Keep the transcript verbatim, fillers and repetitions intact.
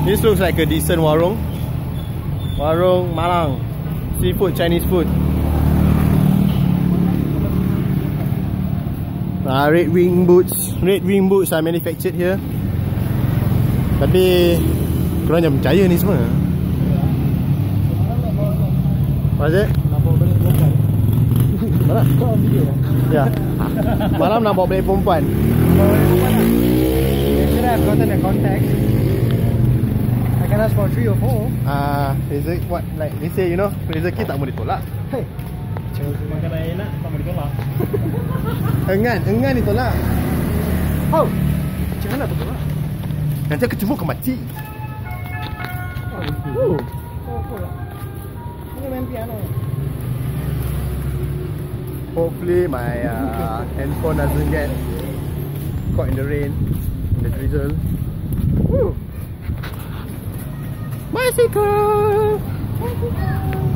This looks like a decent warung. Warung Malang. Seafood, Chinese food. Ah, red wing boots. Red wing boots are manufactured here. Tapi korang jangan percaya ni semua. What is it? Mana? Ya. Malam nak bawa balik perempuan. You should have gotten a contact. I can ask for three or four. Ah, rezeki what like they say, you know, rezeki tak boleh ditolak. Hey. Makanan enak tak boleh ditolak. Engan, engan ditolak. Oh. Jangan nak bertolak. Nanti aku cemuk kau mati. Oh. Oh, cool. Ini main piano. Hopefully my uh, handphone doesn't get caught in the rain, in the drizzle. Woo! Bicycle! Bicycle!